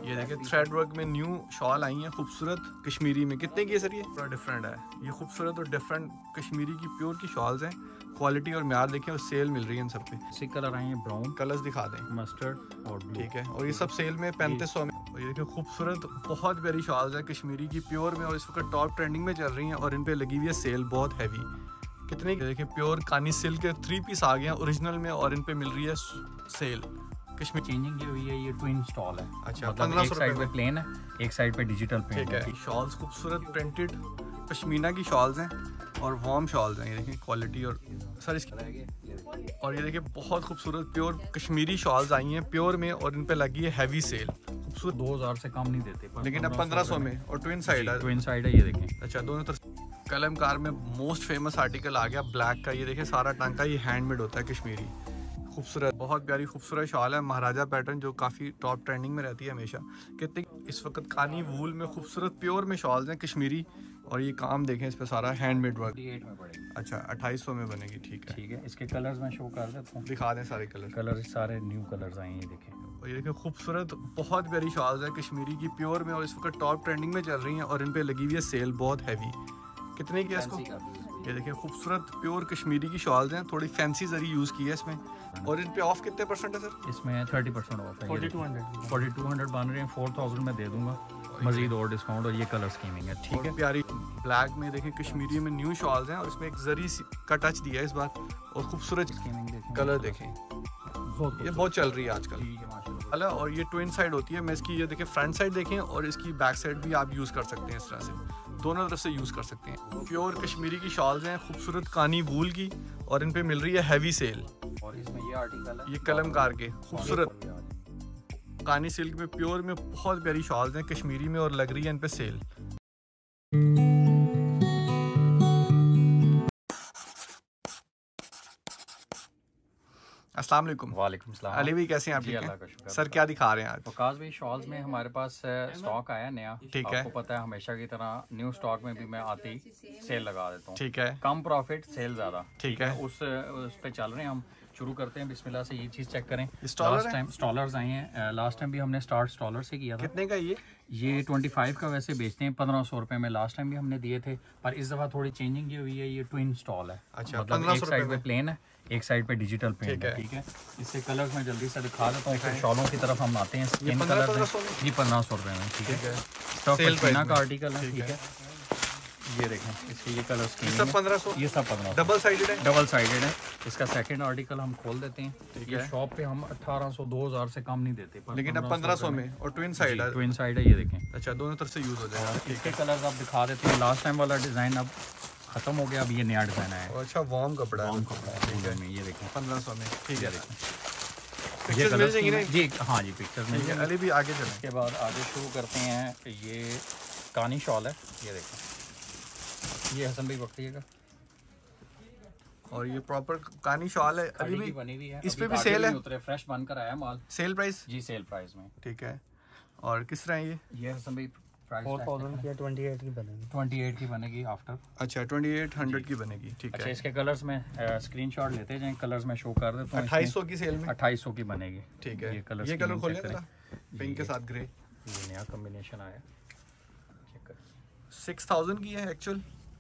ये देखिए thread work में न्यू शॉल आई है खूबसूरत कश्मीरी में। कितने की है सर ये? बड़ा डिफरेंट है ये, खूबसूरत और डिफरेंट कश्मीरी की प्योर की शॉल्स हैं। क्वालिटी और म्यार देखें और सेल मिल रही है इन सब पे। इसी कलर आए हैं, ब्राउन कलर्स दिखा दें, मस्टर्ड और ब्लू। ठीक है, और ये सब सेल में 3500 में। और ये देखिए खूबसूरत बहुत प्यारी शॉल्स है कश्मीरी की प्योर में, और इस वक्त टॉप ट्रेंडिंग में चल रही हैं और इन पे लगी हुई है सेल बहुत हैवी। कितने देखिए प्योर कानी सिल्क के 3 पीस आ गए हैं ओरिजिनल में, और इन पे मिल रही है सेल। कश्मीर चेंजिंग ये हुई है, ये ट्विन स्टॉल है। अच्छा, मतलब 1500 एक साइड पे प्लेन है, एक साइड पे डिजिटल प्रिंट है। शॉल्स खूबसूरत प्रिंटेड पश्मीना की शॉल्स हैं और वार्म शॉल्स हैं। ये देखिए क्वालिटी और सर इसकी, और ये देखिए बहुत खूबसूरत प्योर कश्मीरी शॉल्स आई हैं प्योर में, और इन पे लगी है हैवी सेल। खूबसूरत 2000 से कम नहीं देते, लेकिन अब 1500 में, और ट्विन साइड है। ट्विन साइड है, ये देखें। अच्छा, दोनों तरफ। कलमकार में मोस्ट फेमस आर्टिकल आ गया ब्लैक का। ये देखिए सारा टांका ये हैंडमेड होता है कश्मीरी, खूबसूरत बहुत प्यारी खूबसूरत शॉल है महाराजा पैटर्न, जो काफ़ी टॉप ट्रेंडिंग में रहती है हमेशा। कितनी इस वक्त कानी वूल में खूबसूरत प्योर में शॉल्स हैं कश्मीरी, और ये काम देखें इस पे सारा हैंडमेड वर्क। 28 में पड़ेगी। अच्छा, 2800 में बनेगी, ठीक है। ठीक है, इसके कलर्स मैं शो कर देता हूँ, दिखा दें सारे कलर सारे न्यू कलर्स आए हैं, ये देखें। और ये देखिए खूबसूरत बहुत प्यारी शॉल्स है कश्मीरी की प्योर में, और इस वक्त टॉप ट्रेंडिंग में चल रही हैं, और इन पे लगी हुई है सेल बहुत हैवी। कितने की है इसको? ये देखिए खूबसूरत प्योर कश्मीरी की शॉल्स हैं, थोड़ी फैंसी जरी यूज़ की है इसमें। और इन पे ऑफ कितने परसेंट है सर? इसमें 30% ऑफ है। 4200 बन रहे हैं, 4000 में दे दूंगा, मजीद और डिस्काउंट। और ये कलर स्कीमिंग है, ठीक है। प्यारी ब्लैक में देखें कश्मीरी में न्यू शॉल्स हैं, और इसमें एक जरी का टच दिया है इस बार, और खूबसूरत स्कीमिंग देखें, कलर देखें। ये बहुत चल रही है आजकल। अला, और ये ट्विन साइड होती है। मैं इसकी ये देखें फ्रंट साइड देखें, और इसकी बैक साइड भी आप यूज़ कर सकते हैं, इस तरह से दोनों तरफ से यूज़ कर सकते हैं। प्योर कश्मीरी की शॉल्स हैं खूबसूरत कानी वूल की, और इन पे मिल रही है हैवी सेल। और इसमें ये आर्टिकल है, ये कलमकार के खूबसूरत कानी सिल्क में प्योर में बहुत प्यारी शॉल्स हैं कश्मीरी में, और लग रही है इन पे सेल। अस्सलाम वालेकुम। वालेकुम सलाम। अली भाई कैसे हैं आप? ठीक है सर, क्या दिखा रहे हैं आज? वकास भाई, शॉल्स में हमारे पास स्टॉक आया नया, ठीक है। आपको पता है हमेशा की तरह न्यू स्टॉक में भी मैं आते ही सेल लगा देता हूँ, ठीक है। कम प्रॉफिट सेल ज्यादा, ठीक है। उस पे चल रहे हैं हम। शुरू करते हैं बिस्मिल्लाह से। ये चीज चेक करें, लास्ट टाइम स्टॉलर्स आए हैं। लास्ट टाइम भी हमने स्टार्ट स्टॉलर से किया था। कितने का ये 25 का वैसे बेचते हैं, 1500 रुपए में लास्ट टाइम भी हमने दिए थे, पर इस दफा थोड़ी चेंजिंग ये हुई है। ये ट्विन स्टॉल है। अच्छा, मतलब एक साइड पे प्लेन है, एक साइड पे डिजिटल प्रिंट है, ठीक है। इससे कलर्स मैं जल्दी से दिखा देता हूँ, फिर शॉलों की तरफ हम आते हैं। स्किन कलर जी 1500 रुपए में, ठीक है। पश्मीना का आर्टिकल है, ठीक है। ये देखें इसके ये कलर स्कीम, सब 1500, ये सब 1500, डबल साइडेड है। इसका सेकंड आर्टिकल हम खोल देते हैं। ये शॉप पे हम 1800 2000 से कम नहीं देते, लेकिन अब 1500 में, और ट्विन साइड है, ये देखें। अच्छा, दोनों तरफ से यूज हो जाएगा। इसके कलर्स आप दिखा देते हैं। लास्ट टाइम वाला डिजाइन अब खत्म हो गया, अब ये नया डिजाइन आया है। अच्छा, वार्म कपड़ा है, ठीक है। ये देखें 1500 में, ठीक है। देखें ये कलर जी, हाँ जी, पिक्चर्स मिल जाएंगे। अली भी आगे चलें। इसके बाद आगे शुरू करते हैं। ये कानी शॉल है, ये देखें। ये हसन भाई पकड़िएगा, और ये प्रॉपर कानी शॉल है। अली भी बनी हुई है, इस पे भी सेल है, उतरे फ्रेश बनकर आया माल। सेल प्राइस जी, सेल प्राइस में, ठीक है। और किस तरह है ये हसन भाई? 4000 की 28 की बनेगी, 28 की बनेगी आफ्टर। अच्छा, 2800 की बनेगी, ठीक है। अच्छा, इसके कलर्स में स्क्रीनशॉट लेते जाएं, कलर्स में शो कर देता हूँ। 2800 की सेल में 2800 की बनेगी, ठीक है। ये कलर खोलें जरा, पिंक के साथ ग्रे। ये नया कॉम्बिनेशन आया, चेक कर। 6000 की है एक्चुअल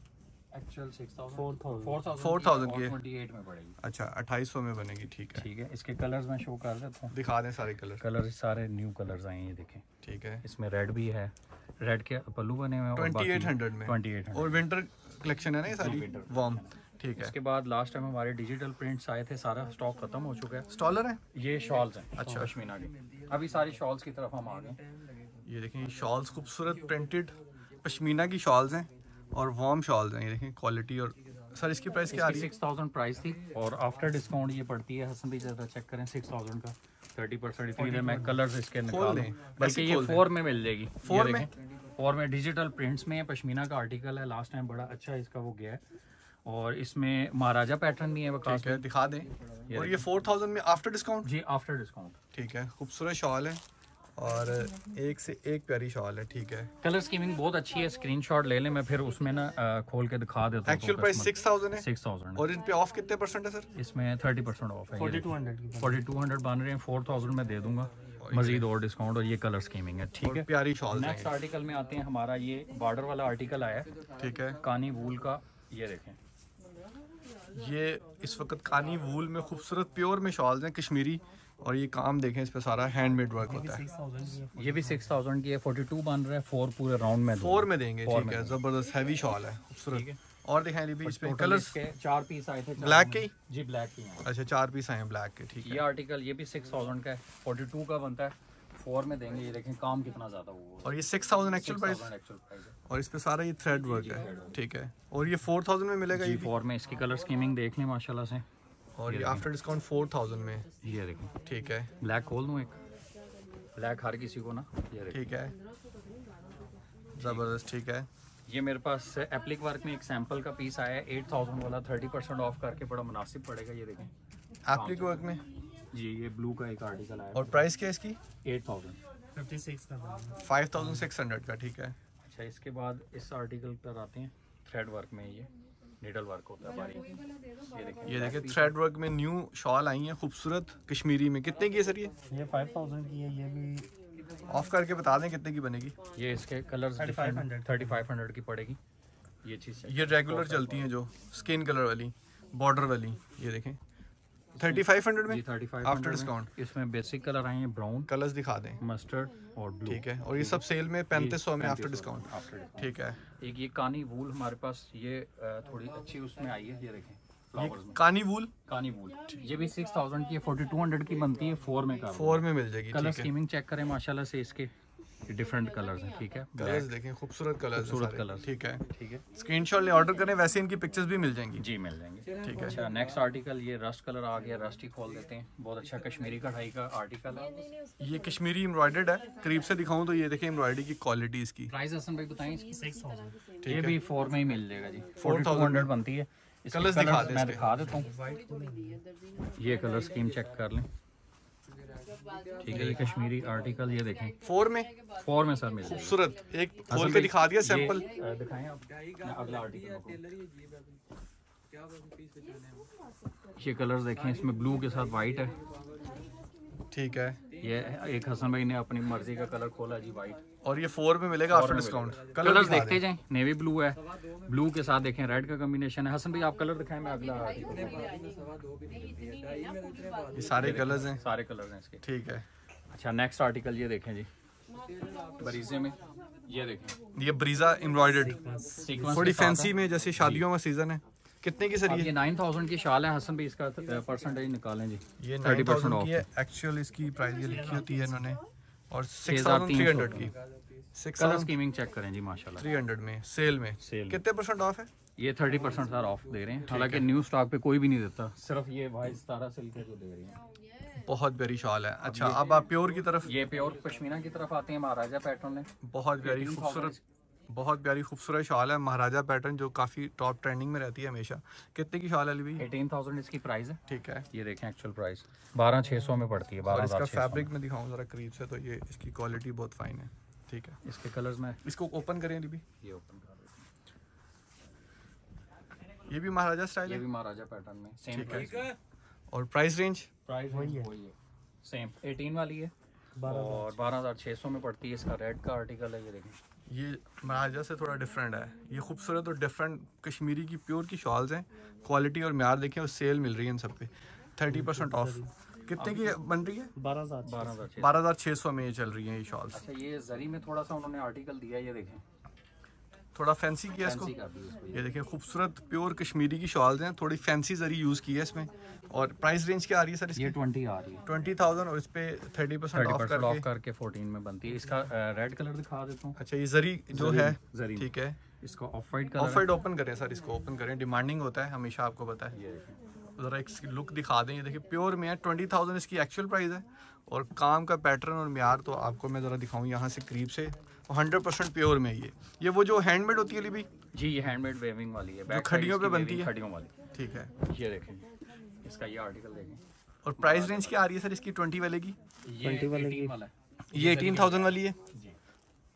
6000 4000 की है, 28 में पड़ेगी। अच्छा, 2800 में बनेगी, ठीक है। ठीक है, इसके कलर्स में शो कर देता हूँ, दिखा दें सारे कलर सारे न्यू कलर्स आए हैं, ये देखें, ठीक है। इसमें रेड भी है, रेड के पल्लू बने हुए हैं, 2800 में, 2800 और विंटर कलेक्शन है ना ये सारी वार्म, ठीक है। इसके बाद लास्ट टाइम हमारे डिजिटल प्रिंट्स आए थे, सारा स्टॉक खत्म हो चुका है। स्टॉलर है, ये शॉल्स हैं, अच्छा, पश्मीना की। अभी सारी शॉल्स की तरफ हम आ गए। ये देखें शॉल्स खूबसूरत प्रिंटेड पश्मीना की शॉल्स हैं, और वार्म शॉल्स हैं। ये देखें क्वालिटी। और सर इसकी प्राइस क्या आ रही है? 6000 प्राइस थी, और आफ्टर डिस्काउंट ये पड़ती है, हसन भाई जरा चेक करें, 6000 का 30%। इतनी देर में कलर्स इसके निकाल दें, बल्कि ये 4 में मिल जाएगी। 4 में डिजिटल प्रिंट्स में पश्मीना का आर्टिकल है। लास्ट टाइम बड़ा अच्छा इसका वो गया है, और इसमें महाराजा पैटर्न भी है, वकास है, दिखा दें। और ये 4000 में आफ्टर डिस्काउंट? जी, आफ्टर डिस्काउंट, ठीक है। खूबसूरत शॉल है, और एक से एक प्यारी शॉल है, ठीक है। कलर स्कीमिंग बहुत अच्छी है, स्क्रीनशॉट ले लें, मैं फिर उसमें ना खोल के दिखा देता हूं। एक्चुअल प्राइस 6000 है, 6000, और इन पे ऑफ कितने परसेंट है सर? इसमें 30% ऑफ है। 4200 की 4200 बन रहे हैं, 4000 में दे दूंगा, मजीद और डिस्काउंट और ये कलर स्कीमिंग है, ठीक है। प्यारी शॉल। नेक्स्ट आर्टिकल में आते हैं, हमारा ये बॉर्डर वाला आर्टिकल आया है, ठीक है। कानी वूल का, ये देखें, ये इस वक्त कानी वूल में खूबसूरत प्योर में शॉल्स हैं कश्मीरी, और ये काम देखें इस पे सारा हैंडमेड वर्क होता है। ये भी 6000 की है, 42 बन रहा है, 4 पूरे राउंड में 4 में देंगे, ठीक है। जबरदस्त हैवी शॉल है, खूबसूरत। और दिखाएं भी इस पे कलर्स के 4 पीस आए थे, ब्लैक के जी, ब्लैक के हैं। अच्छा 4 पीस आए हैं ब्लैक के, ठीक है। ये आर्टिकल ये भी 6000 का है, 42 का बनता है, 4 में देंगे। ये देखें काम कितना ज्यादा हुआ है, और ये 6000 एक्चुअल प्राइस, और इस पे सारा ये थ्रेड वर्क है, ठीक है। और ये 4000 में मिलेगा, ये 4 में। इसकी कलर स्कीमिंग देख लें माशाल्लाह से, और ये आफ्टर डिस्काउंट 4000 में, ये देखें, ठीक है। ब्लैक खोल दूं एक, ब्लैक हर किसी को ना, ये देखें, ठीक है, जबरदस्त, ठीक है। ये मेरे पास एप्लिक वर्क में एक सैंपल का पीस आया है 8000 वाला, 30% ऑफ करके बड़ा मुनासिब पड़ेगा, ये देखें एप्लिक वर्क में जी। ये ब्लू का एक आर्टिकल आया, और प्राइस क्या है इसकी? 8000, 5600 का, ठीक है। अच्छा, इसके बाद इस आर्टिकल पर आते हैं, थ्रेड वर्क में ये निडल वर्क होता है बारीक, ये देखिए थ्रेड वर्क में न्यू शॉल आई है खूबसूरत कश्मीरी में। कितने की है सर ये? 5000 की है। ये भी ऑफ करके बता दें कितने की बनेगी। ये इसके कलर्स 3500 की पड़ेगी ये चीज़। ये रेगुलर चलती हैं जो स्किन कलर वाली, बॉर्डर वाली, ये देखें 3500 में 35 आफ्टर डिस्काउंट। इसमें बेसिक कलर आए हैं, ब्राउन, कलर्स दिखा दें, मस्टर्ड और ब्लू, ठीक है। और ये सब सेल में 3500 में आफ्टर डिस्काउंट, ठीक है। एक ये कानी वूल हमारे पास, ये थोड़ी अच्छी उसमें आई है, ये देखें ये कानी वूल, कानी वूल, ये भी 6000 की है, 4200 की बनती है, 4 में का, 4 में मिल जाएगी, कलर ठीक है। स्कीमिंग चेक करें माशाल्लाह से, इसके डिफरेंट कलर्स हैं, ठीक है। कलर्स देखें, खूबसूरत कलर्स, खूबसूरत कलर, ठीक है। ठीक है, स्क्रीनशॉट ले ऑर्डर करें, वैसे इनकी पिक्चर्स भी मिल जाएंगी जी, मिल जाएंगे, ठीक है। अच्छा, नेक्स्ट आर्टिकल ये रस्ट कलर आ गया, रस्ट ही खोल देते हैं, बहुत अच्छा कश्मीरी कढ़ाई का आर्टिकल है। ये कश्मीरी एम्ब्रॉयडर्ड है, करीब से दिखाऊं तो ये देखें एम्ब्रॉयडरी की क्वालिटी इसकी। प्राइस हसन भाई बताएं इसकी? 6000। ये भी 4 में ही मिल जाएगा जी, 4200 बनती है। कलर्स दिखा दें, मैं दिखा देता हूँ, ये कलर स्कीम चेक कर लें, ठीक है। ये कश्मीरी आर्टिकल, ये देखें 4 में, 4 में सर मिल जाएगा, खूबसूरत। एक खोल के दिखा दिया सैंपल, दिखाएं आप। मैं अगला आर्टिकल, ये कलर्स देखें, इसमें ब्लू के साथ वाइट है, ठीक है। ये एक हसन भाई ने अपनी मर्जी का कलर खोला जी, वाइट, और ये 4 में मिलेगा आफ्टर डिस्काउंट। कलर्स देखते जाएं, नेवी ब्लू है, ब्लू के साथ देखें रेड का कॉम्बिनेशन है। हसन भाई आप कलर दिखाएं, मैं अगला आर्टिकल, ये सारे कलर्स हैं, सारे कलर्स हैं इसके, ठीक है। अच्छा, नेक्स्ट आर्टिकल ये देखें जी, बरीजे में, ये देखें, ये ब्रीजा एम्ब्रॉयडर्ड, सीक्वेंस थोड़ी फैंसी में, जैसे शादियों का सीजन है। कितने की सर ये 9000 की शाल है हसन भाई, इसका परसेंटेज निकालें जी। ये 30% 9000 की है, एक्चुअल इसकी प्राइस ये लिखी होती है इन्होंने, और 6300 की, कलर स्कीमिंग चेक करें जी माशाल्लाह, 300 में सेल में। सेल कितने परसेंट ऑफ है? ये 30% सर ऑफ दे रहे हैं, हालांकि न्यू स्टॉक पे कोई भी नहीं देता, सिर्फ ये भाई 17 सिल्क जो दे रही है। बहुत प्यारी शॉल है। अच्छा, अब आप प्योर की तरफ, ये प्योर पश्मीना की तरफ आते हैं, महाराजा पैटर्न में, बहुत प्यारी खूबसूरत, बहुत प्यारी खूबसूरत शॉल है, महाराजा पैटर्न, जो काफ़ी टॉप ट्रेंडिंग में रहती है हमेशा। कितने की शॉल है अली भाई? 18000 इसकी प्राइस है, ठीक है। ये देखें एक्चुअल प्राइस 12600 में पड़ती है, और इसका 12600 फैब्रिक में दिखाऊं जरा करीब से, तो ये इसकी क्वालिटी बहुत फाइन है, ठीक है। इसके कलर्स में, इसको ओपन करें अली भाई, ये ओपन कर देते हैं, ये भी महाराजा स्टाइल ये है, भी महाराजा पैटर्न में, सेम प्राइस, और प्राइस रेंज प्राइस वही है, सेम 18 वाली है, और 12600 में पड़ती है। इसका रेड का आर्टिकल है, ये देखें, ये महाराजा से थोड़ा डिफरेंट है, ये खूबसूरत और डिफरेंट कश्मीरी की प्योर की शॉल्स हैं। क्वालिटी और म्यार देखें, और सेल मिल रही है इन सब पे 30% ऑफ। कितने की बन रही है? 12600 में ये चल रही है ये शॉल्स। अच्छा, ये जरी में थोड़ा सा उन्होंने आर्टिकल दिया, ये देखें, थोड़ा फैंसी किया इसको, फैंसी कर दी इसको, ये देखिए खूबसूरत प्योर कश्मीरी की शॉल्स हैं, थोड़ी फैंसी जरी यूज़ की है इसमें। और प्राइस रेंज क्या आ रही है सर इसकी? ये 20 आ रही है, 20,000, और इस पे 30% ऑफ करके, करके 14 में बनती है। इसका रेड कलर दिखा देता हूँ, अच्छा ये जरी जो है, जरी, ठीक है। इसका off white off colour, white open करें सर, इसको ओपन करें, डिमांडिंग होता है हमेशा, आपको पता है। ये देखें, ज़रा इसकी लुक दिखा दें, ये देखिए प्योर में है, 20,000 इसकी एक्चुअल प्राइस है। और काम का पैटर्न और म्यार तो आपको मैं ज़रा दिखाऊँ यहाँ से करीब से, 100% प्योर में ये वो जो हैंडमेड होती है अली भाई जी, ये हैंडमेड वेविंग वाली है, जो खड़ियों पे बनती है, खड़ियों वाली, ठीक है। ये देखें, इसका ये आर्टिकल देखें, और प्राइस रेंज क्या आ रही है सर इसकी 20 वाले की? ये 18 वाला है, ये 18,000 वाली है,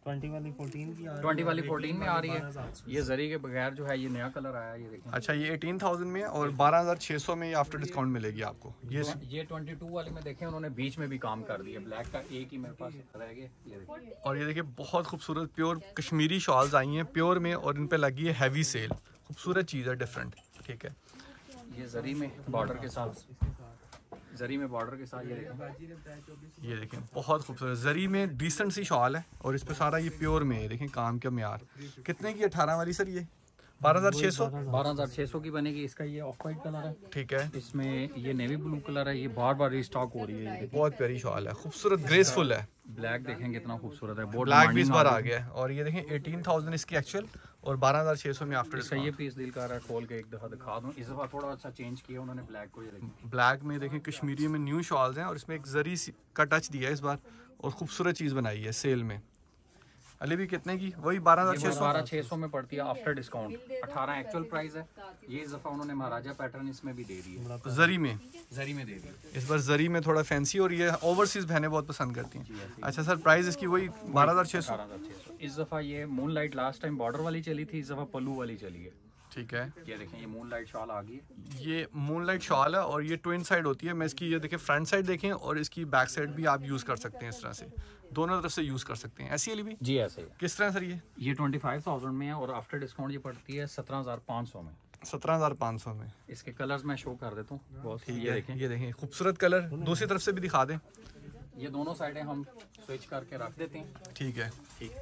20 वाली 14 की आ रही 20 वाली 14 में आ रही है। ये जरी के बगैर जो है ये नया कलर आया है, ये देखें। अच्छा, ये 18,000 में है और 12,600 में ये आफ्टर डिस्काउंट मिलेगी आपको। ये 22 वाले में देखें उन्होंने बीच में भी काम कर दिया, ब्लैक का एक ही मेरे पास रह गया, ये देखें। और ये देखिए बहुत खूबसूरत प्योर कश्मीरी शॉल्स आई हैं प्योर में, और इन पे लगी है हैवी सेल। खूबसूरत चीज़ है, डिफरेंट, ठीक है। ये जरी में बॉर्डर के साथ, जरी में बॉर्डर के साथ, ये देखें बहुत खूबसूरत जरी में डिसेंट सी शॉल है, और इस पे सारा ये प्योर में है। देखें काम का म्यार। कितने की 18 वाली सर? ये 12,600 12,600 की बनेगी। इसका ये ऑफ वाइट कलर है, ठीक है। इसमें ये नेवी ब्लू कलर है, ये बार बार रिस्टॉक हो रही है। बहुत प्यारी शॉल है, खूबसूरत ग्रेसफुल है। ब्लैक देखें कितना खूबसूरत है, ब्लैक भी इस बार आ गया है। और ये देखें 18,000 इसकी एक्चुअल और 12,600 में आफ्टर डिस्काउंट। ये पीस दिल का रहा है, खोल के एक दफा दिखा दूं। इस दफा थोड़ा अच्छा चेंज किया उन्होंने ब्लैक को। ये देखें ब्लैक में देखें कश्मीरी में न्यू शॉल्स हैं, और इसमें एक जरी का टच दिया है इस बार, और खूबसूरत चीज़ बनाई है सेल में। अली भी कितने की? वही 12,600 में पड़ती है आफ्टर डिस्काउंट। 18 एक्चुअल प्राइस है। ये इस दफा उन्होंने महाराजा पैटर्न इसमें भी दे दी है, जरी में दे दी। इस बार जरी में थोड़ा फैंसी, और ये ओवरसीज बहनें बहुत पसंद करती हैं। अच्छा सर, प्राइस इसकी वही 12,600। इस दफा ये moon light last time border वाली चली थी, इस दफा पल्लू वाली चली है, ठीक है। ये देखें ये मून लाइट शॉल आ गई है। ये मून लाइट शॉल है, और ये ट्विन साइड होती है। मैं इसकी ये देखें फ्रंट साइड देखें, और इसकी बैक साइड भी आप यूज़ कर सकते हैं। इस तरह से दोनों तरफ से यूज़ कर सकते हैं। ऐसी अली भी जी ऐसे ही। किस तरह सर? ये 25,000 में है, और आफ्टर डिस्काउंट ये पड़ती है 17,500 में। 17,500 में। इसके कलर्स मैं शो कर देता हूँ बहुत। ये देखें खूबसूरत कलर। दूसरी तरफ से भी दिखा दें। ये दोनों साइडें हम स्विच करके रख देते हैं, ठीक है। ठीक।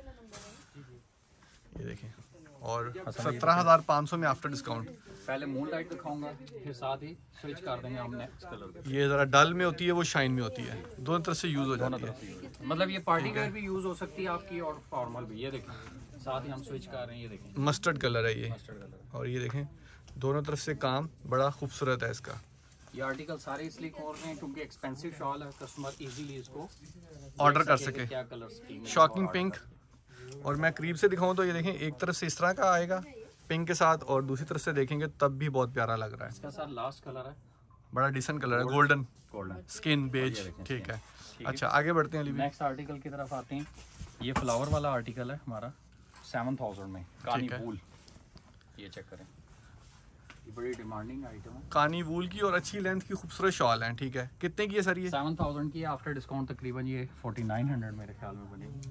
ये देखें, और 17,500 में आफ्टर डिस्काउंट। पहले मून लाइट दिखाऊंगा, फिर साथ ही स्विच कर देंगे हम नेक्स्ट कलर। ये ज़रा डल में होती है, वो शाइन में होती है। दोनों तरफ से यूज़ हो जाती है। मतलब ये पार्टी वेयर भी यूज़ हो सकती है आपकी, और फॉर्मल भी। ये देखें साथ ही हम स्विच कर रहे हैं, ये देखें मस्टर्ड कलर है ये, मस्टर्ड कलर। और ये देखें दोनों तरफ से काम बड़ा खूबसूरत है इसका। ये आर्टिकल सारे इसलिए खोल रहे हैं क्योंकि एक्सपेंसिव शॉल है, कस्टमर इजीली इसको ऑर्डर कर सके। क्या कलर स्कीम है। शॉकिंग पिंक, और मैं करीब से दिखाऊं तो ये देखें एक तरफ से इस तरह का आएगा पिंक के साथ, और दूसरी तरफ से देखेंगे तब भी बहुत प्यारा लग रहा है। इसका सर लास्ट कलर है, बड़ा डिसेंट कलर है, गोल्डन गोल्डन स्किन बेज, ठीक है। अच्छा आगे बढ़ते हैं अली भी। नेक्स्ट आर्टिकल की तरफ आते हैं। ये फ्लावर वाला आर्टिकल है हमारा 7,000 में, कानी वूल। ये चेक करें, ये बड़ी डिमांडिंग आइटम है, कानी वूल की, और अच्छी लेंथ की खूबसूरत शॉल है, ठीक है। कितने की है सर ये? 7,000 की। आफ्टर डिस्काउंट तकरीबन ये 4,900 मेरे ख्याल में बनेगी।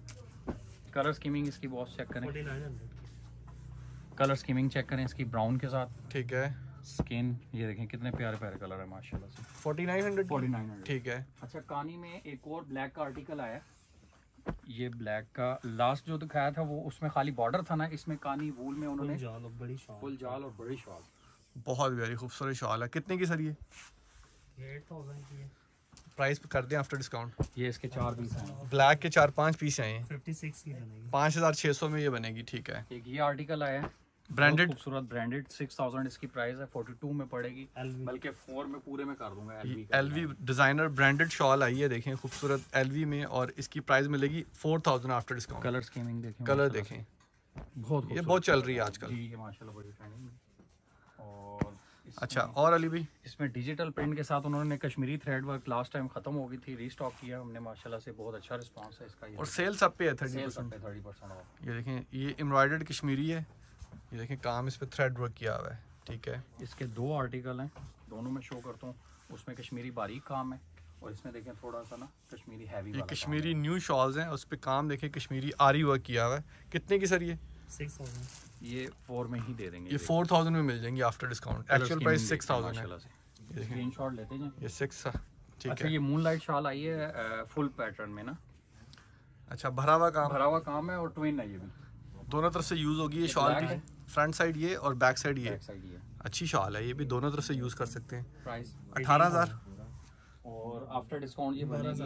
कलर स्कीमिंग इसकी बहुत चेक करें, 4900 कलर स्कीमिंग चेक करें इसकी ब्राउन के साथ, ठीक है। स्किन ये देखें कितने प्यारे प्यारे कलर है माशाल्लाह से। 4,900 ठीक है। अच्छा कानी में एक और ब्लैक का आर्टिकल आया, ये ब्लैक का लास्ट जो दिखाया था वो उसमें खाली बॉर्डर था ना, इसमें कानी वूल में उन्होंने फुल जाल और बड़ी शॉल। बहुत प्यारी खूबसूरत शॉल है। कितने की सर ये? 8,000 की है। प्राइस कर दें आफ्टर डिस्काउंट। ये इसके 4 पीस हैं, ब्लैक के 4-5 पीस हैं। 56 की बनेगी, 5,600 में ये बनेगी, ठीक है। एक ये आर्टिकल आया है ब्रांडेड, खूबसूरत ब्रांडेड, 6,000 इसकी प्राइस है, 42 में पड़ेगी, बल्कि 4 में पूरे में कर दूंगा। एलवी डिजाइनर ब्रांडेड शॉल आई है, देखें खूबसूरत एलवी में, और इसकी प्राइस मिलेगी 4,000 आफ्टर डिस्काउंट। कलर स्कीमिंग देखें, कलर देखें, बहुत ये बहुत चल रही है आजकल जी, ये माशाल्लाह बड़ी ट्रेंडिंग में। और अच्छा, और अली भाई इसमें डिजिटल प्रिंट के साथ उन्होंने Kashmiri thread work last time खत्म हो गई थी, रीस्टॉक किया हमने माशाल्लाह से, बहुत अच्छा रिस्पांस है इसका। और सेल सब पे है 30%। 30% ऑफ। ये देखें, ये एम्ब्रॉयडर्ड कश्मीरी है, ये देखें काम इस पे थ्रेड वर्क किया हुआ है, ठीक है। इसके 2 आर्टिकल हैं, दोनों में शो करता हूँ। उसमें कश्मीरी बारीक काम है, और इसमें देखें थोड़ा सा ना कश्मीरी हैवी ये वाला कश्मीरी न्यू शॉल्स हैं, उस पे काम देखें कश्मीरी आरी वर्क किया हुआ है। कितने की सर ये? 6,000 ये 4 में ही दे देंगे। ये 4,000 में मिल जाएंगी आफ्टर डिस्काउंट। एक्चुअल प्राइस 6,000 है। स्क्रीनशॉट लेते हैं ये 6 ठीक अच्छा, है। ये मून लाइट शॉल आई है फुल पैटर्न में ना, अच्छा भरा हुआ काम है, और ट्विन है ये भी, दोनों तरफ से यूज होगी ये शॉल की। फ्रंट साइड ये और बैक साइड ये। बैक साइड ये। अच्छी शॉल है, ये भी दोनों तरफ से यूज कर सकते हैं। प्राइस 18,000 और आफ्टर डिस्काउंट ये बनेगी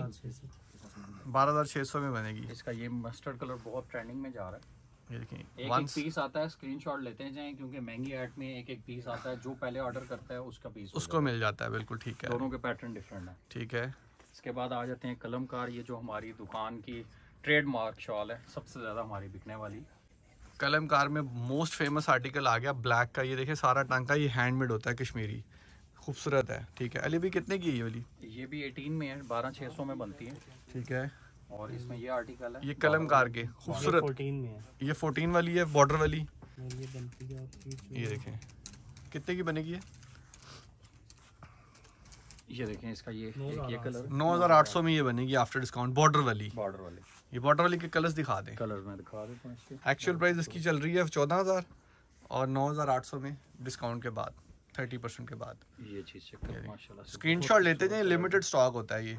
12,600 में बनेगी। इसका ये मस्टर्ड कलर बहुत ट्रेंडिंग में जा रहा है। ये देखें, एक पीस आता है, स्क्रीनशॉट लेते जाएं क्योंकि महंगी ऐड में एक पीस आता है, जो पहले ऑर्डर करता है उसका पीस उसको मिल जाता है, बिल्कुल ठीक है। दोनों के पैटर्न डिफरेंट है, ठीक है। इसके बाद आ जाते हैं कलमकार, ये जो हमारी दुकान की ट्रेडमार्क शॉल है, सबसे ज़्यादा हमारी बिकने वाली। कलमकार में मोस्ट फेमस आर्टिकल आ गया ब्लैक का, ये देखें सारा टांका ये हैंडमेड होता है कश्मीरी, खूबसूरत है, ठीक है। अली भी कितने की है ये वाली? ये भी 18 में है, 12,600 में बनती है, ठीक है। और इसमें ये आर्टिकल है, ये कलमकार के खूबसूरत, 14 में है। ये 14 वाली है बॉर्डर वाली। ये बनती है आपकी ये देखें कितने की बनेगी ये देखें इसका ये कलर 9,800 में ये बनेगी आफ्टर डिस्काउंट बॉर्डर वाली। बॉर्डर वाले ये बॉर्डर वाली के कलर्स दिखा दें। कलर में दिखा देता हूँ इसके। एक्चुअल प्राइस इसकी चल रही है 14,000 और 9,800 में डिस्काउंट के बाद 30% के बाद। ये चीज़ चेक करो माशाल्लाह से, स्क्रीनशॉट लेते जाएं, लिमिटेड स्टॉक होता है ये।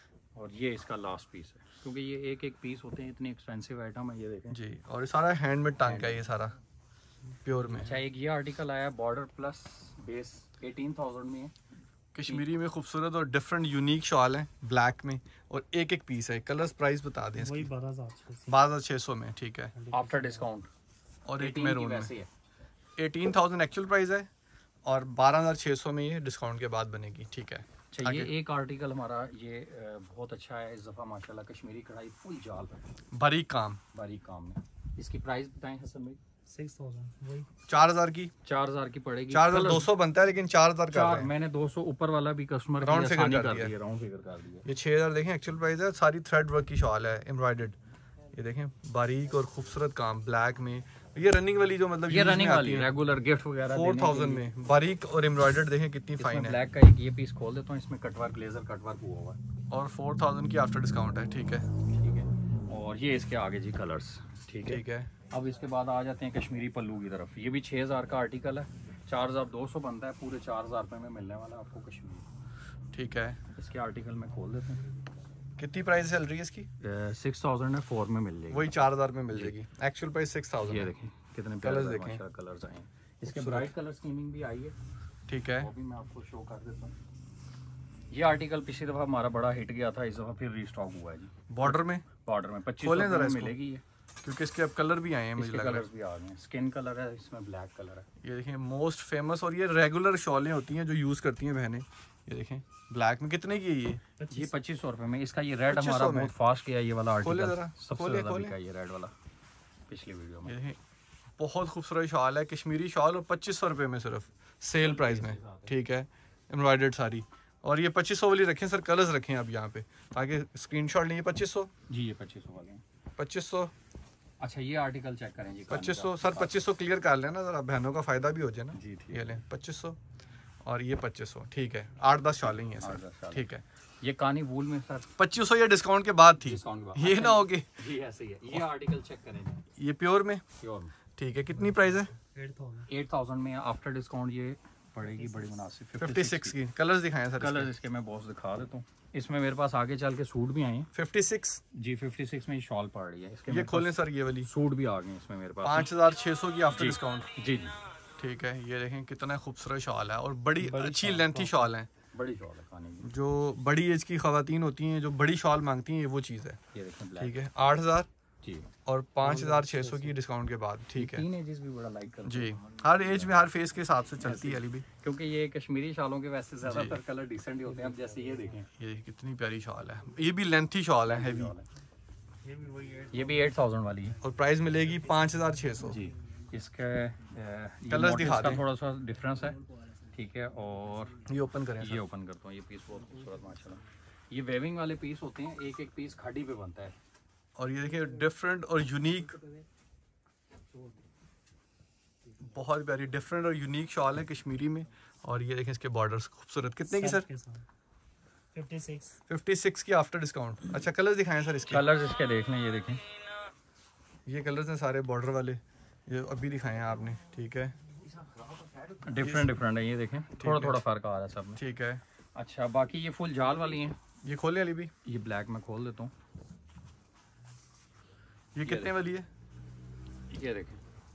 और ये इसका लास्ट पीस है क्योंकि ये एक एक पीस होते हैं, इतनी एक्सपेंसिव आइटम है। ये देखें जी, और ये सारा हैंडमेड टांका है, ये सारा प्योर में। अच्छा, एक ये आर्टिकल आया बॉर्डर प्लस बेस 18,000 में है, कश्मीरी में खूबसूरत और डिफरेंट यूनिक शॉल है ब्लैक में, और एक एक पीस है। कलर्स प्राइस बता दें वही इसकी। 12,600 में, ठीक है। After discount. और एक 18 मैरून की में वैसे ही है। 18,000 एक्चुअल प्राइस है और 12,600 में ये डिस्काउंट के बाद बनेगी, ठीक है। अच्छा, ये एक आर्टिकल हमारा ये बहुत अच्छा है इस दफ़ा माशाल्लाह, कश्मीरी कढ़ाई फुल जाल है, बारीक काम, बारीक काम में। इसकी प्राइस बताएं हसन भाई। 6,000 वही 4,000 की, 4,000 की पड़ेगी। 4,200 बनता है लेकिन 4,000 कर रहे हैं। मैंने 200 ऊपर वाला भी कस्टमर राउंड फिगर कर कर दिया, दिया, राउंड फिगर कर दिया। ये 6,000 देखें एक्चुअल प्राइस है। सारी थ्रेड वर्क की शॉल है, एम्ब्रॉयडर्ड। ये देखें बारीक और खूबसूरत काम ब्लैक में। ये रनिंग वाली जो मतलब ये रनिंग वाली रेगुलर गिफ्ट वगैरह 4,000 में बारीक और एम्ब्रॉयडर्ड देखें कितनी फाइन है। ब्लैक का एक ये पीस खोल देता हूँ, इसमें कटवर्क लेजर कटवर्क हुआ हुआ है और 4,000 की आफ्टर डिस्काउंट है, ठीक है। ठीक है। और ये इसके आगे जी कलर्स, ठीक है। ठीक है, अब इसके बाद आ जाते हैं कश्मीरी पल्लू की तरफ। ये भी 6,000 का आर्टिकल है, 4,200 बनता है, पूरे 4,000 रुपये में मिलने वाला है आपको कश्मीरी। ठीक है। इसके आर्टिकल में खोल देते हैं। कितनी प्राइस चल रही है इसकी? 6,000 है, 4 में मिल जाएगी। वही 4,000 में मिल जाएगी। एक्चुअल प्राइस 6,000 ये है। देखें कितने कलर्स प्यारे देखें। माशाल्लाह कलर्स आए हैं। इसके ब्राइट कलर स्कीमिंग भी आई है, ठीक है। वो भी मैं आपको शो कर देता हूँ। ये आर्टिकल पिछली दफ़ा हमारा बड़ा हिट गया था, इस दफ़ा फिर रीस्टॉक हुआ है जी। बॉर्डर में, बॉर्डर में 25 खोलें जरा में इसको। मिलेगी ये। क्योंकि इसके अब कलर भी आए हैं, मुझे इसके लग रहा कलर्स भी आ गए हैं, स्किन कलर है, इसमें ब्लैक कलर है। है। ये देखें मोस्ट फेमस, और ये रेगुलर शॉलें होती हैं जो यूज़ करती हैं बहनें। ये देखें ब्लैक में कितने की है ये? ये 2500 रुपये में। इसका ये रेड 2500 हमारा में? बहुत फास्ट गया ये वाला खोले आर्टिकल, जरा, सबसे खोले, ज़्यादा खोले। बिका ये रेड वाला पिछली वीडियो में। ये देखें बहुत खूबसूरत शॉल है, कश्मीरी शॉल, और 2500 रुपये में सिर्फ सेल प्राइस में, ठीक है। एम्ब्रॉयडर्ड सारी। और ये 2500 वाली रखें सर, कलर्स रखें आप यहाँ पे ताकि स्क्रीनशॉट लें। 2500 जी, ये 2500 वाले हैं। 2500 अच्छा, ये आर्टिकल चेक करें जी। 2500 सर, 2500 क्लियर कर लेना ज़रा, बहनों का फ़ायदा भी हो जाए ना। जी, ठीक ये लें 2500 और ये 2500, ठीक है। 8-10 शॉलें ही हैं सर, ठीक है। ये कानी वूल में सर 2500 ये डिस्काउंट के बाद थी, डिस्काउंट के बाद। ये ना हो कि जी ऐसे ही है। ये आर्टिकल चेक करें जी, ये प्योर में, प्योर में ठीक है। कितनी प्राइस है? 8,000 में आफ्टर डिस्काउंट ये पड़ेगी बड़ी मुनासिब 56 की। कलर्स दिखाएं सर। कलर इसके मैं बॉस दिखा देता हूँ। इसमें मेरे पास आगे चल के सूट भी आए हैं 56 जी। 56 में ये शॉल पड़ रही है इसके। ये खोलें सर, ये वाली सूट भी आ गए इसमें मेरे पास 5,600 की आफ्टर डिस्काउंट, जी जी। ठीक है। ये देखें कितना खूबसूरत शॉल है और बड़ी अच्छी लेंथी शॉल है। बड़ी शॉल है खाने की। जो बड़ी एज की खवातीन होती हैं जो बड़ी शॉल मांगती हैं, ये वो चीज़ है, ये देखें ब्लैक, ठीक है। 8,000 जी। और 5,600 की डिस्काउंट के बाद, ठीक है तीन एजेस भी बड़ा लाइक करते जी। हर एज में हर फेस के हिसाब से चलती है अली भी। क्योंकि ये कश्मीरी शॉलों के वैसे ज्यादातर कलर डिसेंट ही होते हैं। अब जैसे ये देखें, ये कितनी प्यारी शॉल है, ये भी लेंथी शॉल है, हैवी। ये भी 8,000 वाली है और प्राइस मिलेगी 5,600 जी। इसका कलर्स दिखा दें। थोड़ा सा डिफरेंस है, ठीक है। और ये ओपन करें ये ओपन करता हूँ। ये पीस बहुत खूबसूरत माशाल्लाह। ये वेविंग वाले पीस होते हैं, एक एक पीस खाड़ी पे बनता है। और ये देखिए डिफरेंट और यूनिक, बहुत प्यारी डिफरेंट और यूनिक शॉल है कश्मीरी में। और ये देखें इसके बॉर्डर्स खूबसूरत। कितने की सर? 56 की आफ्टर डिस्काउंट। अच्छा, कलर्स दिखाएं सर इसके। कलर्स इसके देख लें, ये देखें ये कलर्स हैं सारे बॉर्डर वाले, ये अभी दिखाए हैं आपने, ठीक है। डिफरेंट है, ये देखें थोड़ा थोड़ा फर्क आ रहा है सब में, ठीक है। अच्छा, बाकी ये फुल जाल वाली हैं। ये खोले अली भी, ये ब्लैक में खोल देता हूँ। ये कितने वाली है? ये देखें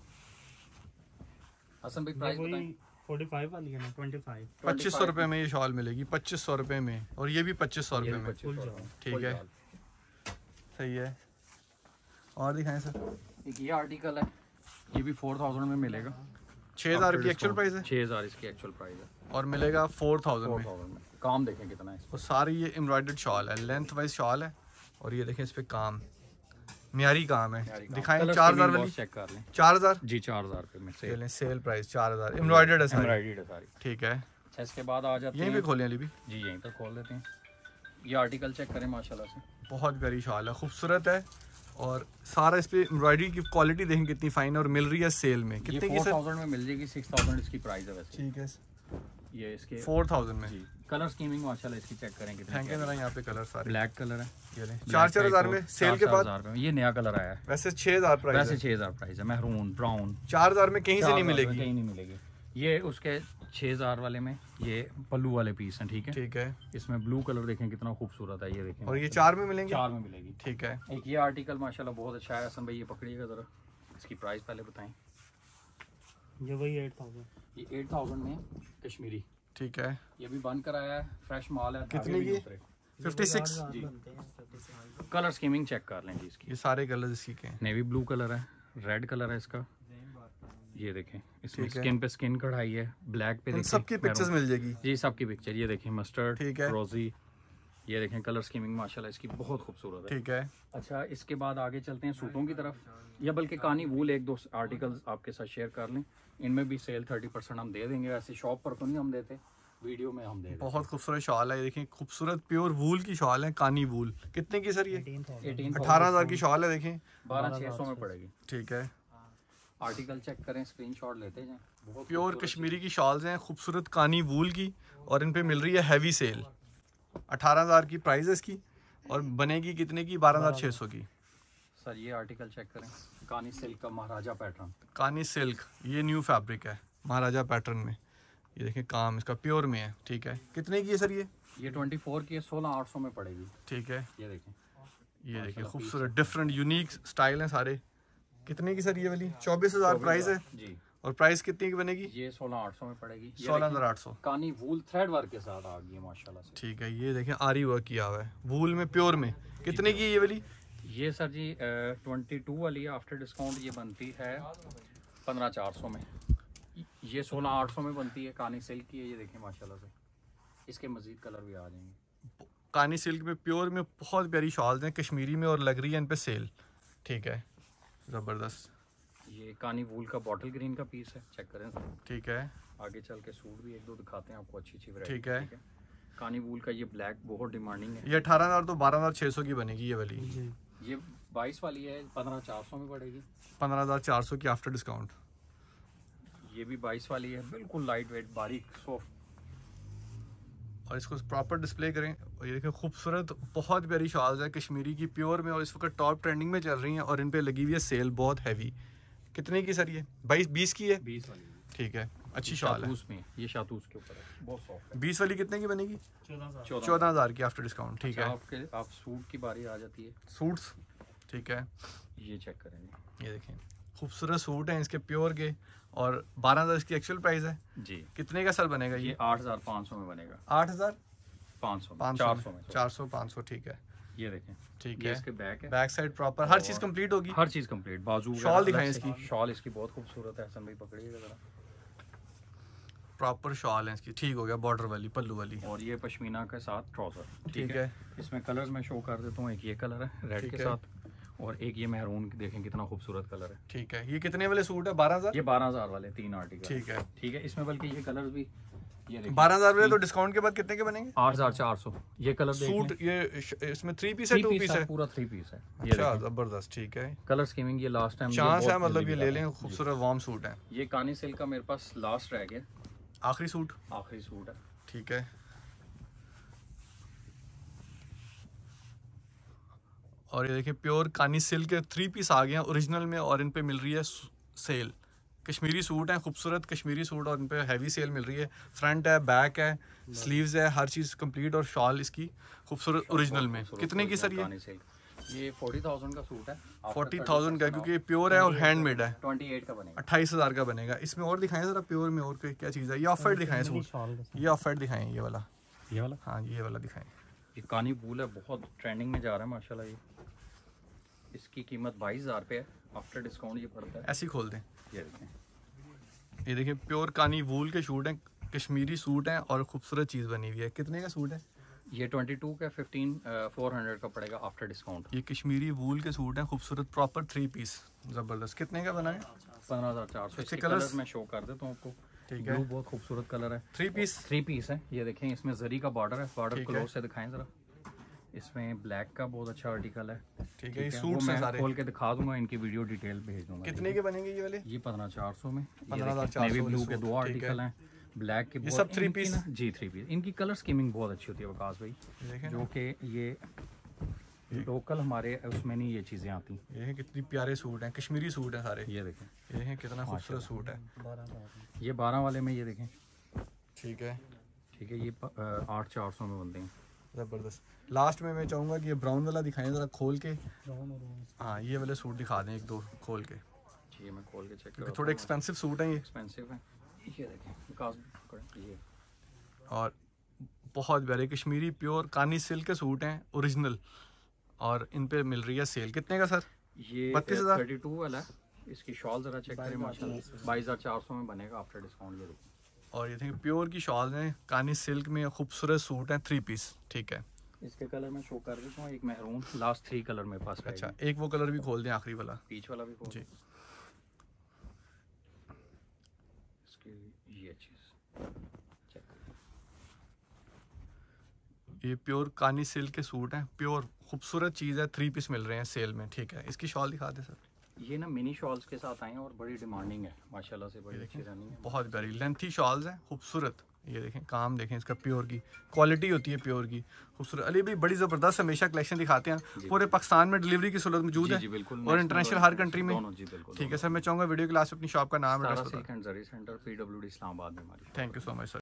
हसन भाई, प्राइस बताएं। 45 वाली है ना, 25 2500 रुपये में ये शॉल मिलेगी, 2500 रुपये में। और ये भी 2500 रुपये में, ठीक है, सही है। और दिखाएं सर। एक ये आर्टिकल है, ये भी 4,000 में मिलेगा। 6,000 की एक्चुअल प्राइस है, 6,000 इसकी एक्चुअल प्राइस है, और मिलेगा 4,000 में। 4,000 में। काम देखें कितना है। और सारी ये एम्ब्रॉयडर्ड शॉल है, लेंथ वाइज शॉल है। और ये देखें इस पे काम, म्यारी काम है। दिखाएं 4,000 वाली, चेक कर लें। 4,000 जी, 4,000 रुपये में से चलें, सेल प्राइस 4,000। एम्ब्रॉयडर्ड है सारी, एम्ब्रॉयडर्ड है सारी, ठीक है। अच्छा, इसके बाद आ जाते हैं। यहीं पे खोलें अली भी, जी, यहीं पर खोल देते हैं। ये आर्टिकल चेक करें माशाल्लाह से, बहुत प्यारी शाल है, खूबसूरत है। और सारा इस पे एम्ब्रॉयडरी की क्वालिटी देखें कितनी फाइन, और मिल रही है सेल में कितने की सर? 4000 में मिल जाएगी, 6000 इसकी प्राइस है वैसे। ठीक है, ये इसके 4000 में। जी कलर स्कीमिंग माशाल्लाह इसकी चेक करें कितने थैंक यू जरा, यहाँ पे कलर सारे ब्लैक कलर है, ये लें 4-4000 में सेल के बाद। 4000 में ये नया कलर आया है, वैसे 6000 प्राइस वैसे है, 6000 प्राइस है, महरून ब्राउन 4000 में कहीं से नहीं 4000 में मिलेगी। कहीं नहीं मिलेगी। ये उसके 6000 वाले में ये पल्लू वाले पीस हैं, ठीक है। ठीक है, इसमें ब्लू कलर देखें कितना खूबसूरत है, ये देखें। और ये 4 में मिलेंगे? 4 में मिलेगी। ठीक है, एक ये आर्टिकल माशाल्लाह बहुत अच्छा है हसन भाई, ये पकड़िएगा ज़रा, इसकी प्राइस पहले बताएं। ये वही 8000। ये 8000 में कश्मीरी, ठीक है। ये भी बन कर आया है, फ्रेश माल है। कितने की? 56 जी कलर स्कीमिंग चेक कर लें जी इसकी। ये सारे कलर इसी के हैं। नेवी ब्लू कलर है, रेड कलर है इसका, ये देखें इसमें ठीक है। स्किन पे स्किन कढ़ाई है, ब्लैक पे इन देखें सबकी पिक्चर्स मिल जाएगी। जी सबकी पिक्चर, ये देखें मस्टर्ड, ठीक है। रोजी, ये देखें कलर स्कीमिंग माशाल्लाह इसकी बहुत खूबसूरत है। ठीक है, अच्छा इसके बाद आगे चलते हैं सूटों की तरफ, या बल्कि कानी वूल एक दो आर्टिकल्स आपके साथ शेयर कर लें, इनमें भी सेल 30% हम दे देंगे, ऐसे शॉप पर तो नहीं हम देते, वीडियो में हम दे देते। बहुत खूबसूरत शॉल है, ये देखें खूबसूरत प्योर वूल की शॉल है, कानी वूल। कितने की सर ये? 18,000 की शॉल है, देखें 12,600 में पड़ेगी। ठीक है, आर्टिकल चेक करें, स्क्रीनशॉट लेते जाएं। बहुत प्योर खूबसूरत कश्मीरी की शॉल्स हैं, खूबसूरत कानी वूल की, और इन पे मिल रही है हैवी सेल। 18,000 की प्राइस है इसकी, और बनेगी कितने की? 12,600 की। सर ये आर्टिकल चेक करें, कानी सिल्क का महाराजा पैटर्न, कानी सिल्क, ये न्यू फैब्रिक है महाराजा पैटर्न में, ये देखें काम इसका प्योर में है। ठीक है, कितने की है सर ये? ये 24 की है, 16,800 में पड़ेगी। ठीक है, ये देखें, ये देखिए खूबसूरत डिफरेंट यूनिक स्टाइल हैं सारे। कितने की सर ये वाली? 24,000 प्राइस है, जी। और प्राइस कितने की बनेगी? ये 16,800 में पड़ेगी। 16,800। कानी वूल थ्रेड वर्क के साथ आ गई है माशाल्लाह से। ठीक है, ये देखें आरी वर्क किया हुआ है वूल में, प्योर में। कितने की ये वाली? ये सर जी 22 वाली आफ्टर डिस्काउंट ये बनती है 15,400 में, ये 16,800 में बनती है, कानी सिल्क की है, ये देखें माशाल्लाह से, इसके मजीद कलर भी आ जाएंगे। कानी सिल्क में प्योर में बहुत प्यारी शॉल्स हैं कश्मीरी में, और लग रही है इन पे सेल। ठीक है, ज़बरदस्त। ये कानी वूल का बॉटल ग्रीन का पीस है, चेक करें सर। ठीक है, आगे चल के सूट भी एक दो दिखाते हैं आपको, अच्छी अच्छी वैरायटी। ठीक है। कानी वूल का ये ब्लैक बहुत डिमांडिंग है। ये 18,000 तो 12,600 की बनेगी ये वाली। ये 22 वाली है, 15,400 में पड़ेगी। 15,400 की आफ्टर डिस्काउंट। ये भी 22 वाली है, बिल्कुल लाइट वेट बारीक सॉफ्ट, और इसको प्रॉपर डिस्प्ले करें। और ये देखिए खूबसूरत बहुत प्यारी शॉल्स है कश्मीरी की प्योर में, और इस वक्त टॉप ट्रेंडिंग में चल रही हैं, और इन पे लगी हुई है सेल बहुत हैवी। कितने की सर ये? 20 की है? 20 वाली है। ठीक है, अच्छी शॉल है। शातूस में, ये शातूस के ऊपर है, बहुत सॉफ्ट है। 20 वाली कितने की बनेगी? 14,000। 14,000 की आफ्टर डिस्काउंट। ठीक है, आपके आप सूट की बारी आ जाती है, सूट्स। ठीक है, ये चेक करेंगे। ये देखें खूबसूरत सूट हैं इसके प्योर के, और 12,000 इसकी एक्चुअल प्राइस है। जी कितने का सर बनेगा ये ये? 8,500 में बनेगा। 8,000? 500 500 में 400 500। ठीक है, ये देखें, ठीक ये है। इसके बैक है, बैक साइड प्रॉपर हर चीज़ कंप्लीट होगी। हर चीज़ कंप्लीट, बाजू शॉल वगैरह दिखाएं अलग से। इसकी। शॉल इसकी बहुत खूबसूरत है, हसन भाई पकड़िएगा जरा। प्रॉपर शॉल है इसकी। ठीक हो गया, बॉर्डर वाली पल्लू वाली। और ये पश्मीना के साथ ट्राउजर। ठीक है, इसमें कलर्स मैं शो कर देता हूँ, एक ये कलर है रेड ठीक के है। साथ, और एक ये महरून, देखें कितना खूबसूरत कलर है। ठीक है, ये कितने वाले सूट है? 12,000? ये 12,000 वाले 3 आर्टिकल। ठीक है, ठीक है, इसमें बल्कि ये कलर्स भी, ये देखिए 12,000 वाले तो डिस्काउंट के बाद कितने के बनेंगे? 8,400। ये कलर सूट ये इसमें 3 पीस है 2 पीस है? पूरा 3 पीस है। ये अच्छा, देखें, जबरदस्त। ठीक है, कलर स्कीमिंग ये लास्ट टाइम चांस है मतलब ये ले लें, खूबसूरत वार्म सूट है। ये कानी सिल्क का मेरे पास लास्ट रह गया, आखिरी सूट। आखिरी सूट है। ठीक है, और ये देखिए प्योर कानी सिल्क के 3 पीस आ गए हैं ओरिजिनल में, और इन पे मिल रही है सेल। कश्मीरी सूट हैं, खूबसूरत कश्मीरी सूट, और इन पे हैवी सेल मिल रही है। फ्रंट है, बैक है, स्लीव्स है, हर चीज़ कंप्लीट, और शॉल इसकी खूबसूरत ओरिजिनल में। कितने की सर ये? कानी सिल्क ये 40,000 का सूट है। 40,000 का, क्योंकि ये प्योर है और हैंडमेड है। 28 का बनेगा। 28,000 का बनेगा। इसमें और दिखाएं ज़रा प्योर में, और क्या चीज़ है? ये ऑफ वाइट दिखाएं सूट, ये ऑफ वाइट दिखाएं, ये वाला। ये वाला, हाँ, ये वाला दिखाएं। ये कानी वूल है, बहुत ट्रेंडिंग में जा रहा है माशाल्लाह। ये इसकी कीमत 22,000 पे है, आफ्टर डिस्काउंट ये पड़ता है। ऐसे ही खोल दें। ये देखें, ये देखिए प्योर कानी वूल के सूट हैं, कश्मीरी सूट हैं, और खूबसूरत चीज़ बनी हुई है। कितने का सूट है? ये 22 का 15,400 का पड़ेगा आफ्टर डिस्काउंट। ये कश्मीरी वूल के सूट हैं, खूबसूरत प्रॉपर 3 पीस, ज़बरदस्त। कितने का बना है? 15,400। इसके इसके कलर्स मैं शो कर देता हूँ आपको। ठीक है, ब्लू बहुत खूबसूरत कलर है, 3 पीस। 3 पीस है। ये देखें, इसमें जरी का बॉर्डर है, बॉर्डर ठीक को है। क्लोज से दिखाएं जरा। इसमें ब्लैक का बहुत अच्छा आर्टिकल है। ठीक है, ये वो सूट्स हैं मैं सारे। खोल के दिखा दूंगा, इनकी वीडियो डिटेल भेज दूंगा। कितने के बनेंगे ये वाले? ये 15,400 में। 15,400 नेवी ब्लू के सूट, 2 ठीक है। आर्टिकल हैं। ब्लैक के ये सब 3 इनकी पीस? ना जी 3 पीस। इनकी कलर स्कीमिंग बहुत अच्छी होती है वकास भाई, देखें जो कि ये लोकल हमारे उसमें नहीं ये चीज़ें आती। ये हैं कितनी प्यारे सूट हैं, कश्मीरी सूट हैं सारे। ये देखें, ये हैं कितना खूबसूरत सूट है। ये 12 वाले में ये देखें। ठीक है, ठीक है, ये 8,400 में बनते हैं। ज़बरदस्त। लास्ट में मैं चाहूँगा कि ये ब्राउन वाला दिखाएं ज़रा खोल के। हाँ, ये वाले सूट दिखा दें एक दो खोल के, जी मैं खोल के चेक क्योंकि थोड़े एक्सपेंसिव सूट हैं ये एक्सपेंसिव है। ये देखें विकास, ये और बहुत प्यारे कश्मीरी प्योर कानी सिल्क के सूट हैं ओरिजिनल, और इन पे मिल रही है सेल। कितने का सर? ये 32,000? 32 वाला है। इसकी शॉल ज़रा चेक करें माशाल्लाह, 22,400 में बनेगा आफ्टर डिस्काउंट। ये देखिए, और ये देखिए प्योर की शॉल हैं, कानी सिल्क में खूबसूरत सूट हैं, 3 पीस। ठीक है, इसके कलर मैं शो कर देता हूँ। एक मैरून, लास्ट 3 कलर मेरे पास अच्छा एक वो कलर भी खोल दें आखिरी वाला। पीच वाला भी खोल जी। इसकी ये चीज़ चेक करें। ये प्योर कानी सिल्क के सूट हैं, प्योर खूबसूरत चीज़ है, 3 पीस मिल रहे हैं सेल में। ठीक है, इसकी शॉल दिखा दें सर। ये ना मिनी शॉल्स के साथ आए हैं और बड़ी डिमांडिंग है माशाल्लाह से, बड़ी अच्छी रनिंग है। बहुत प्यारी लेंथी शॉल्स हैं, खूबसूरत। ये देखें काम देखें इसका, प्योर की क्वालिटी होती है, प्योर की खूबसूरत। अली भाई बड़ी ज़बरदस्त हमेशा कलेक्शन दिखाते हैं। पूरे पाकिस्तान में डिलीवरी की सहूलत मौजूद है जी बिल्कुल, और इंटरनेशनल हर कंट्री में। जी बिल्कुल। ठीक है सर, मैं चाहूँगा वीडियो क्लास अपनी शॉप का नाम address silk and Zari centre, PWD Islamabad में हमारी। Thank you so much sir.